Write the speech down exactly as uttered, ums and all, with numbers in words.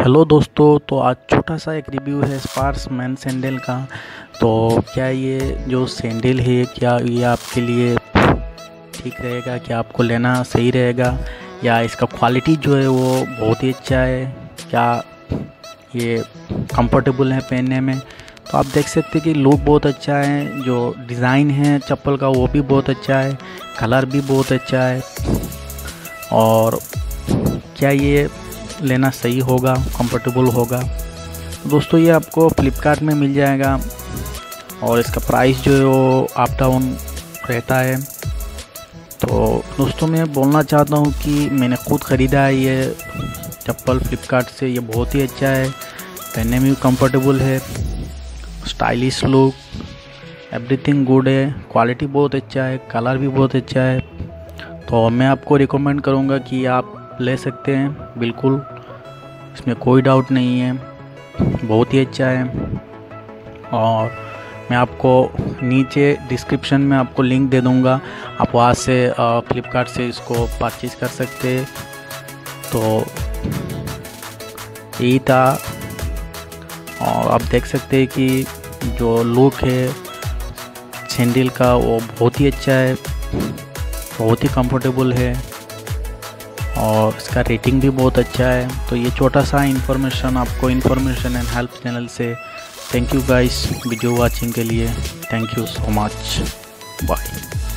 Hello दोस्तों, तो आज छोटा सा एक रिव्यू है स्पार्स मैन सैंडल का। तो क्या ये जो सैंडल है, क्या ये आपके लिए ठीक रहेगा, क्या आपको लेना सही रहेगा, या इसका क्वालिटी जो है वो बहुत ही अच्छा है, क्या ये कंफर्टेबल है पहनने में। तो आप देख सकते हैं कि लुक बहुत अच्छा है, जो डिज़ाइन है चप्पल का वो भी बहुत अच्छा है, कलर भी बहुत अच्छा है। और क्या ये लेना सही होगा, कंफर्टेबल होगा। तो दोस्तों ये आपको फ्लिपकार्ट में मिल जाएगा और इसका प्राइस जो है वो अप डाउन रहता है। तो दोस्तों मैं बोलना चाहता हूँ कि मैंने खुद ख़रीदा है ये चप्पल फ्लिपकार्ट से। ये बहुत ही अच्छा है, पहनने में भी कंफर्टेबल है, स्टाइलिश लुक, एवरीथिंग गुड है, क्वालिटी बहुत अच्छा है, कलर भी बहुत अच्छा है। तो मैं आपको रिकमेंड करूँगा कि आप ले सकते हैं, बिल्कुल इसमें कोई डाउट नहीं है, बहुत ही अच्छा है। और मैं आपको नीचे डिस्क्रिप्शन में आपको लिंक दे दूंगा, आप वहाँ से फ्लिपकार्ट से इसको परचेज़ कर सकते हैं। तो यही था। और आप देख सकते हैं कि जो लुक है सैंडल का वो बहुत ही अच्छा है, बहुत ही कंफर्टेबल है और इसका रेटिंग भी बहुत अच्छा है। तो ये छोटा सा इन्फॉर्मेशन आपको इन्फॉर्मेशन एंड हेल्प चैनल से। Thank you guys video watching के लिए, thank you so much, bye.